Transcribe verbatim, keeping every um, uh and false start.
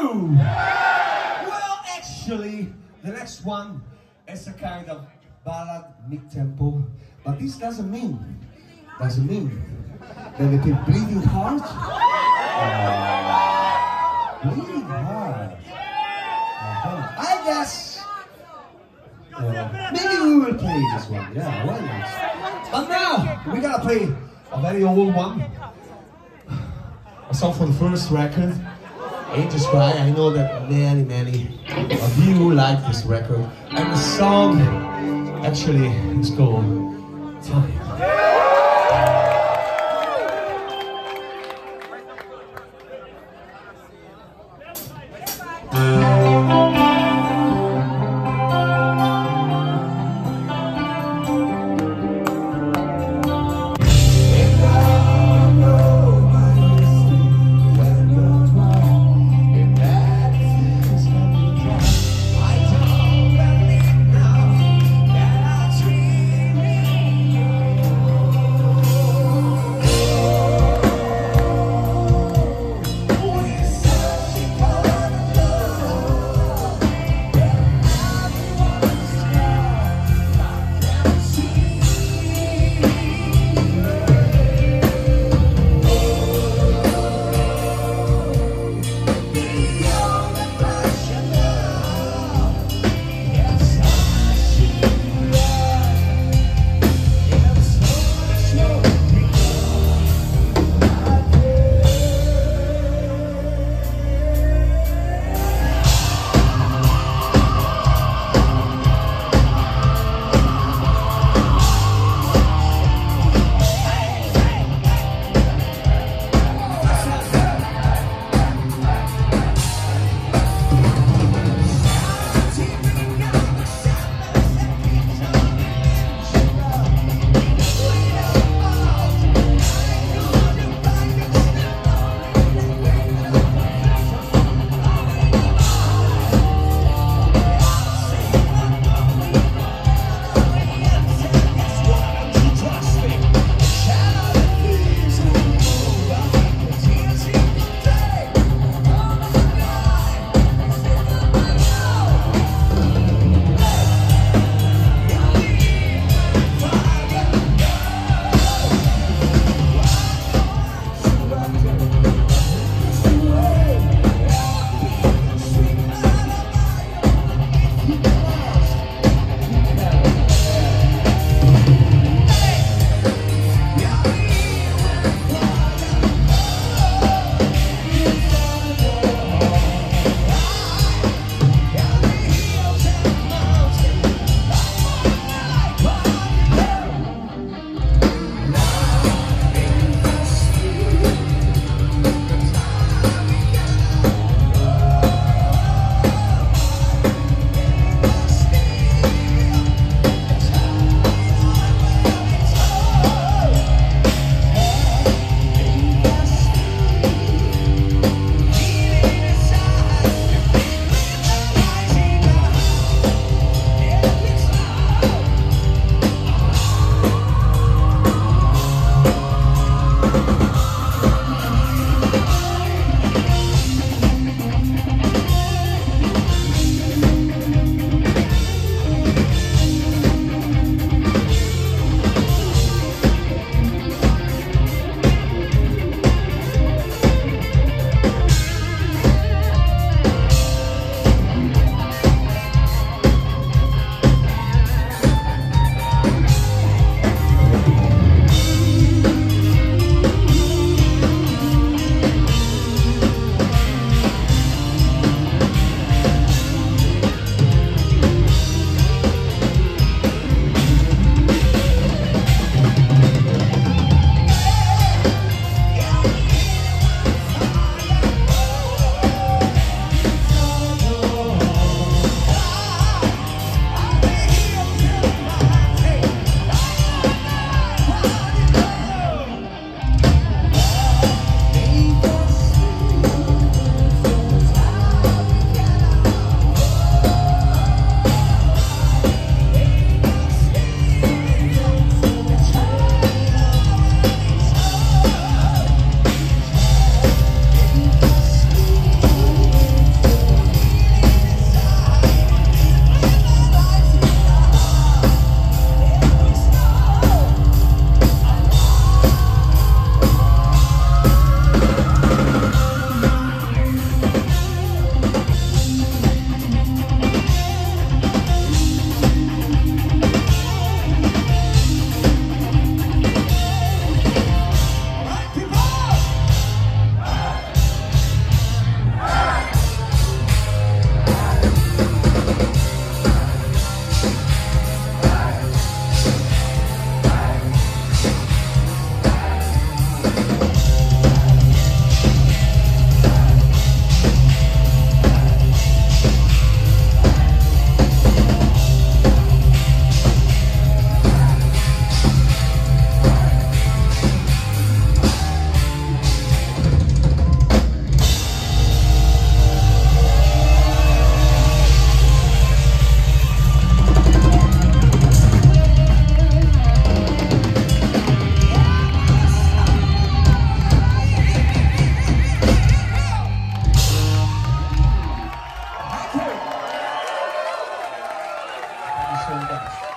you? Well, actually, the next one is a kind of ballad mid-tempo, but this doesn't mean, doesn't mean that they keep bleeding heart. Uh, bleeding heart. Uh-huh. I guess uh, maybe we will play this one. Yeah, why not? But now we gotta play a very old one. A song from the first record, Angels Cry. I know that many, many of you like this record. And the song actually is called Time. Next one, guys.